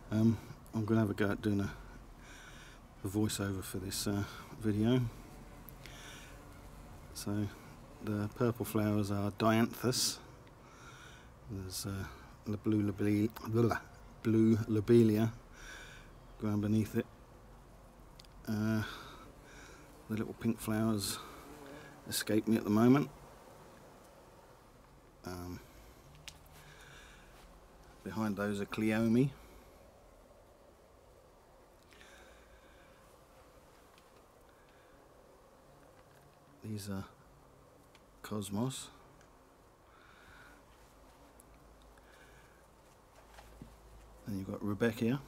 I'm going to have a go at doing a voiceover for this video. So the purple flowers are Dianthus. There's the blue Lobelia growing beneath it. The little pink flowers escape me at the moment. Behind those are Cleome. These are Cosmos. Then you've got Rebecca.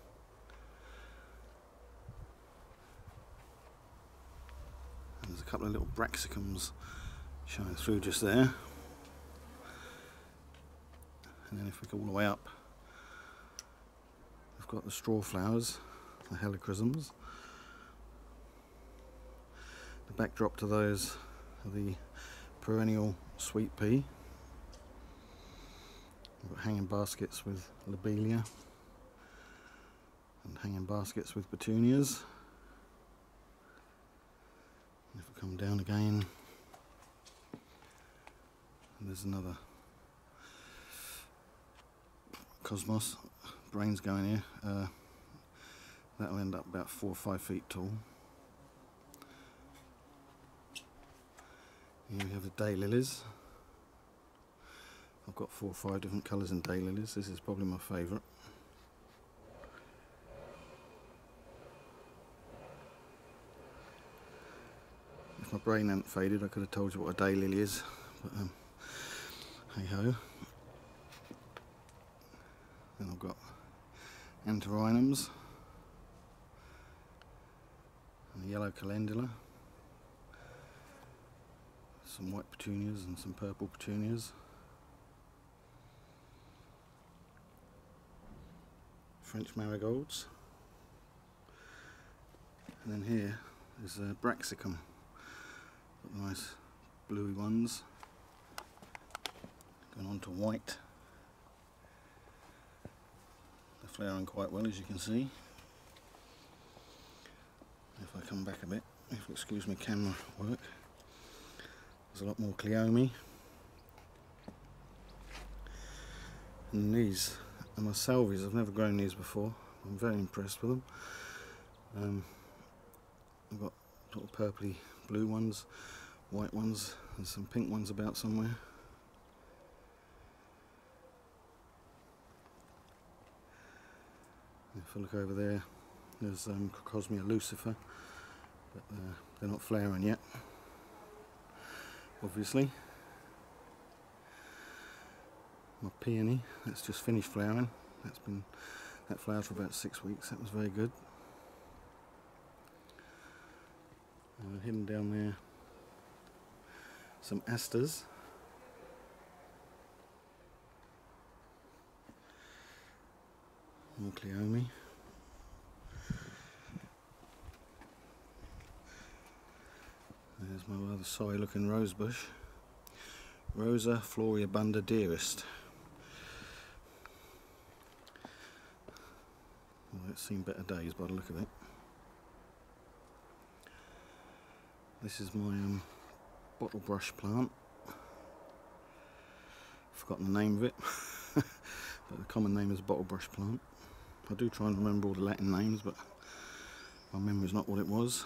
There's a couple of little Brachycomes showing through just there. And then if we go all the way up, we've got the straw flowers, the helichrysums. The backdrop to those are the Perennial Sweet Pea. We've got hanging baskets with Lobelia and hanging baskets with petunias. And if we come down again, there's another Cosmos. Brains going here. That'll end up about 4 or 5 feet tall. Here we have the daylilies. I've got 4 or 5 different colours in daylilies. This is probably my favourite. If my brain hadn't faded, I could have told you what a daylily is, but hey ho. Then I've got antirrhinums and the yellow calendula. Some white petunias and some purple petunias. French marigolds. And then here is Brachycome. Got nice bluey ones. Going on to white. They're flowering quite well, as you can see. If I come back a bit, if you'll excuse me camera work. There's a lot more Cleome. And these are my salvias. I've never grown these before. I'm very impressed with them. I've got little purpley blue ones, white ones, and some pink ones about somewhere. If I look over there, there's Cosmia lucifer, but they're not flowering yet. Obviously, my peony, that's just finished flowering. That flowered for about 6 weeks. That was very good. Hidden down there, some asters. More Cleome. There's my rather sorry looking rosebush. Rosa floribunda dearest. Well, it's seen better days by the look of it. This is my bottle brush plant. I've forgotten the name of it, but the common name is bottle brush plant. I do try and remember all the Latin names, but my memory's not what it was.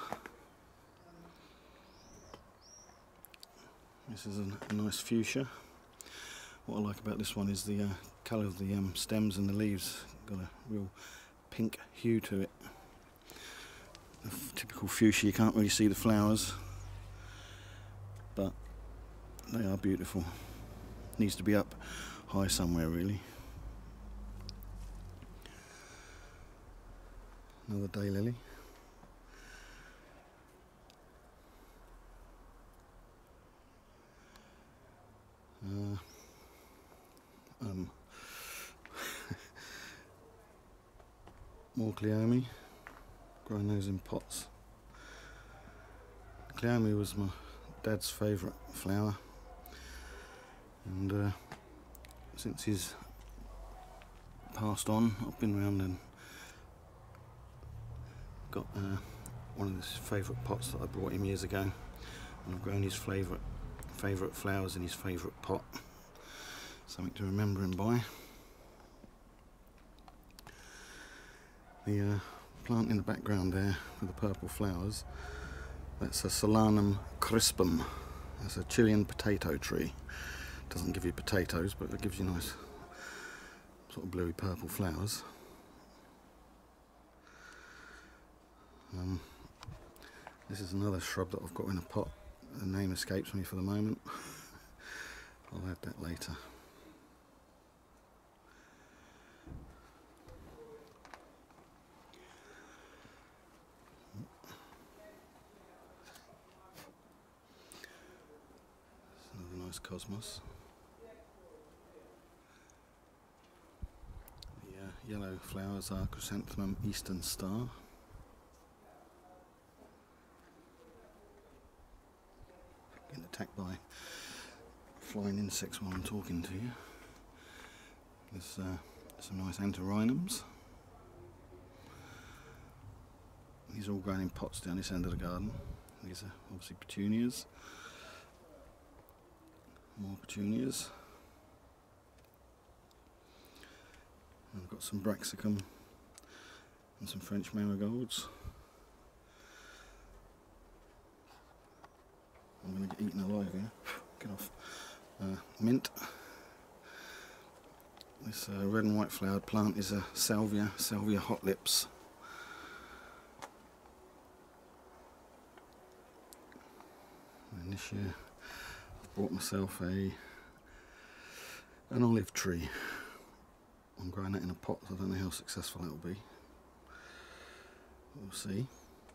This is a nice fuchsia. What I like about this one is the colour of the stems and the leaves. Got a real pink hue to it. A typical fuchsia, you can't really see the flowers, but they are beautiful. Needs to be up high somewhere really. Another daylily. More Cleome, growing those in pots. Cleome was my dad's favourite flower, and since he's passed on, I've been around and got one of his favourite pots that I brought him years ago, and I've grown his favourite flowers in his favourite pot. Something to remember him by. The plant in the background there with the purple flowers, that's a Solanum crispum. That's a Chilean potato tree. Doesn't give you potatoes, but it gives you nice sort of bluey purple flowers. This is another shrub that I've got in a pot. The name escapes me for the moment. I'll add that later. Another nice cosmos. The yellow flowers are Chrysanthemum Eastern Star. Getting attacked by flying insects while I'm talking to you. There's some nice antirrhinums. These are all grown in pots down this end of the garden. These are obviously petunias. More petunias. And I've got some Brachycome and some French marigolds. I'm going to get eaten alive here. Get off. Mint. This red and white flowered plant is a Salvia hot lips. And this year I bought myself an olive tree. I'm growing that in a pot, so I don't know how successful that will be. We'll see.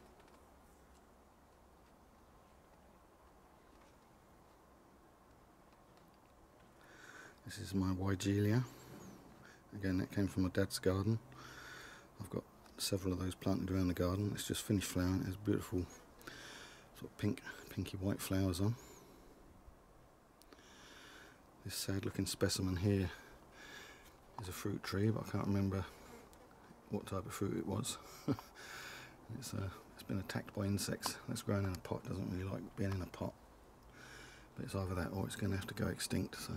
This is my Wygelia. Again, that came from my dad's garden. I've got several of those planted around the garden. It's just finished flowering. It has beautiful sort of pinky white flowers on. This sad looking specimen here is a fruit tree, but I can't remember what type of fruit it was. It's been attacked by insects. That's grown in a pot, doesn't really like being in a pot. But it's either that or it's going to have to go extinct. So.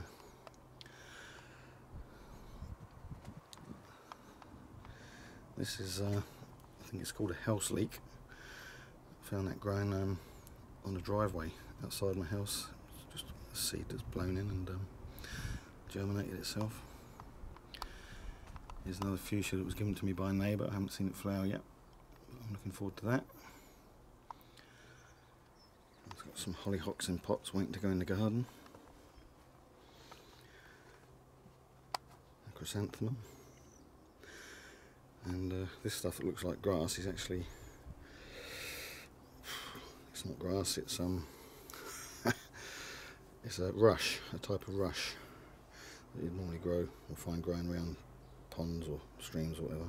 This is, I think it's called a house leek. I found that growing on the driveway outside my house. It's just a seed that's blown in and germinated itself. Here's another fuchsia that was given to me by a neighbour. I haven't seen it flower yet, but I'm looking forward to that. It's got some hollyhocks in pots waiting to go in the garden. A chrysanthemum. And this stuff that looks like grass is actually, it's not grass, it's it's a rush, a type of rush that you'd normally grow or find growing around ponds or streams or whatever.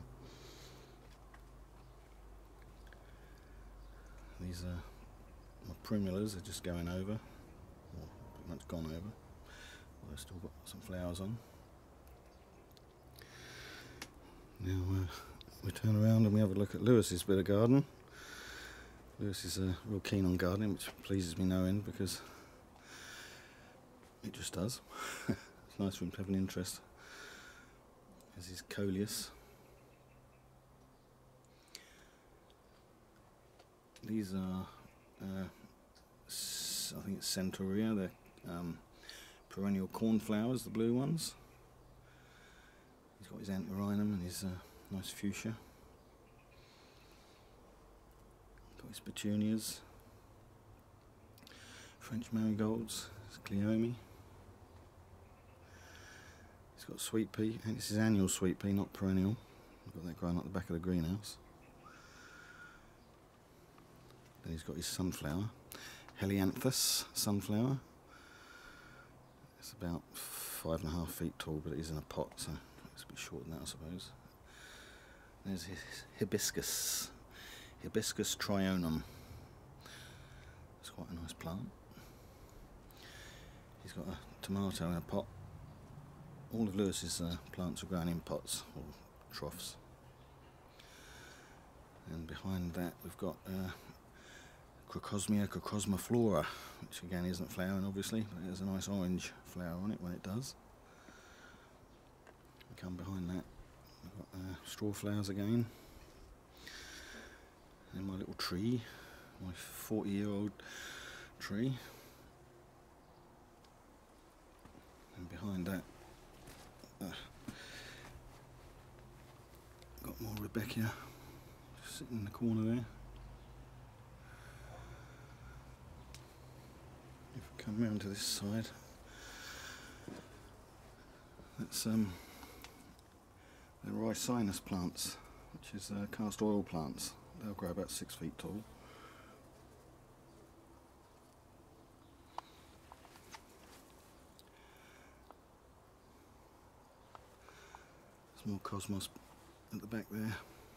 These are my primulas, are just going over, or pretty much gone over, but I've still got some flowers on. Now we turn around and we have a look at Lewis's bit of garden. Lewis is real keen on gardening, which pleases me no end because it just does. It's nice for him to have an interest. There's his Coleus. These are, I think it's Centaurea, they're perennial cornflowers, the blue ones. He's got his antirrhinum and his nice fuchsia. Got his petunias. French marigolds, his Cleome. He's got sweet pea, and this is annual sweet pea, not perennial. I've got that growing up the back of the greenhouse. Then he's got his sunflower, Helianthus sunflower. It's about 5.5 feet tall, but it is in a pot, so it's a bit shorter than that, I suppose. There's his hibiscus, Hibiscus trionum. It's quite a nice plant. He's got a tomato in a pot. All of Lewis's plants are grown in pots or troughs. And behind that we've got Crocosmiflora, which again isn't flowering obviously, but there's a nice orange flower on it when it does. We come behind that, we've got straw flowers again. And my little tree, my 40-year-old tree. And behind that, got more Rebecca just sitting in the corner there. If we come round to this side, that's the Ricinus plants, which is castor oil plants. They'll grow about 6 feet tall. More cosmos at the back there.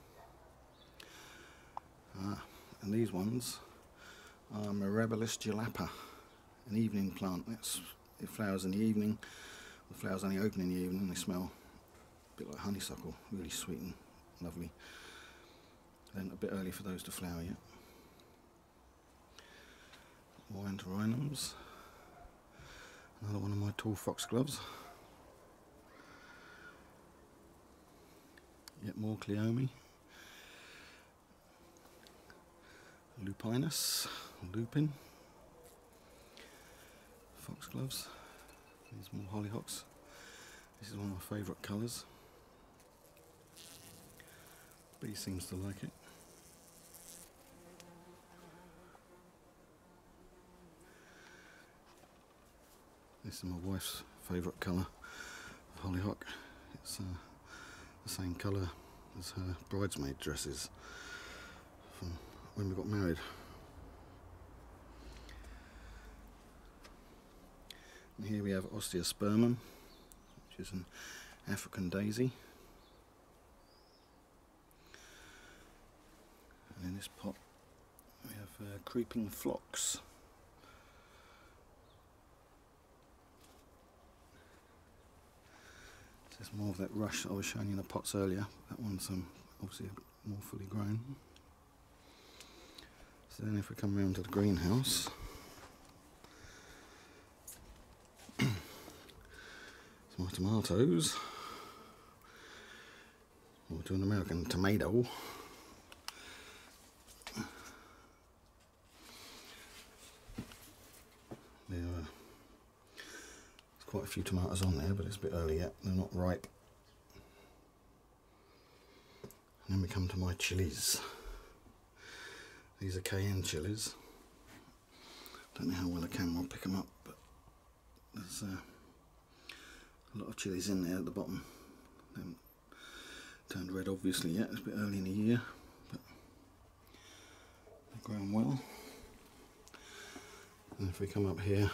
And these ones are Mirabilis jalapa, an evening plant. It flowers in the evening. The flowers only open in the evening and they smell a bit like honeysuckle, really sweet and lovely. Then a bit early for those to flower yet. More antirrhinums. Another one of my tall foxgloves. Yet more Cleome, Lupinus, Lupin, foxgloves, these more hollyhocks. This is one of my favourite colours. Bee seems to like it. This is my wife's favourite colour of hollyhock. It's the same colour as her bridesmaid dresses from when we got married. And here we have Osteospermum, which is an African daisy. And in this pot we have creeping phlox. There's more of that rush I was showing you in the pots earlier. That one's obviously a bit more fully grown. So then if we come around to the greenhouse, it's my tomatoes, or to an American tomato. Quite a few tomatoes on there, but it's a bit early yet, they're not ripe. And then we come to my chilies. These are cayenne chilies. Don't know how well the camera will pick them up, but there's a lot of chilies in there at the bottom. They haven't turned red obviously yet, it's a bit early in the year, but they're growing well. And if we come up here,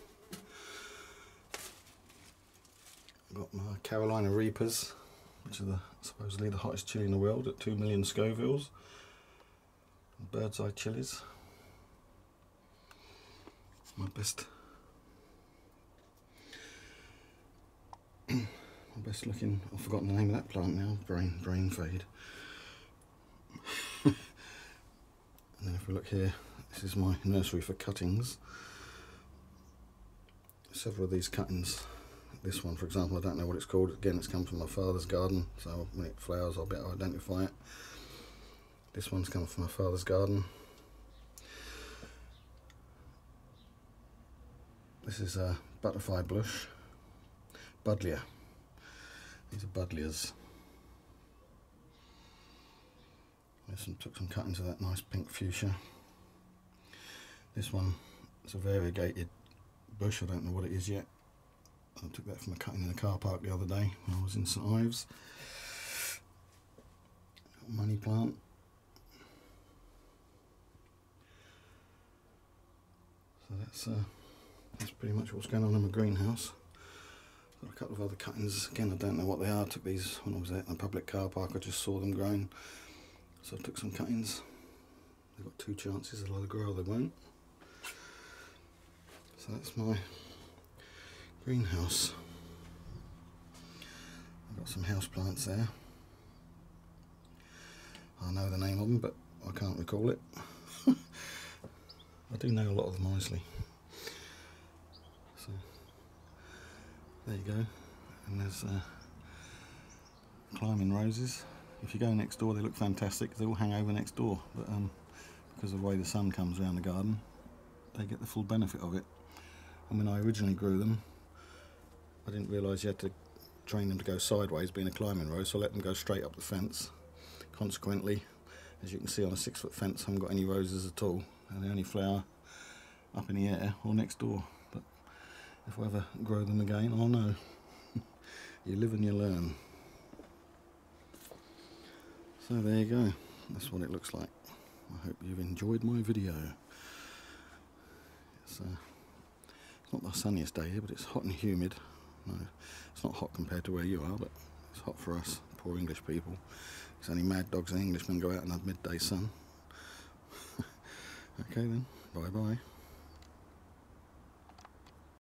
I've got my Carolina Reapers, which are supposedly the hottest chili in the world at 2 million Scovilles. Bird's eye chilies. My best looking, I've forgotten the name of that plant now, brain fade. And then if we look here, this is my nursery for cuttings. Several of these cuttings. This one, for example, I don't know what it's called. Again, it's come from my father's garden, so when it flowers I'll be able to identify it. This one's come from my father's garden. This is a butterfly blush, Buddleia. These are Buddleias. Took some cuttings of that nice pink fuchsia. This one is a variegated bush, I don't know what it is yet. I took that from a cutting in a car park the other day when I was in St Ives. Money plant. So that's pretty much what's going on in my greenhouse. Got a couple of other cuttings, again I don't know what they are. I took these when I was at a public car park, I just saw them growing. So I took some cuttings. They've got 2 chances, they'll either grow or they won't. So that's my greenhouse. I've got some house plants there. I know the name of them, to call it. I do know a lot of them honestly. So there you go, and there's climbing roses. If you go next door, they look fantastic. They all hang over next door, but because of the way the sun comes around the garden, they get the full benefit of it. And when I originally grew them, I didn't realise you had to train them to go sideways, being a climbing rose, so I let them go straight up the fence. Consequently, as you can see on a 6-foot fence, I haven't got any roses at all, and they only flower up in the air or next door. But if I ever grow them again, I'll know. You live and you learn. So there you go, that's what it looks like. I hope you've enjoyed my video. It's not the sunniest day here, but it's hot and humid. No, it's not hot compared to where you are, but it's hot for us, poor English people. It's only mad dogs and Englishmen go out and have midday sun. Okay then, bye bye.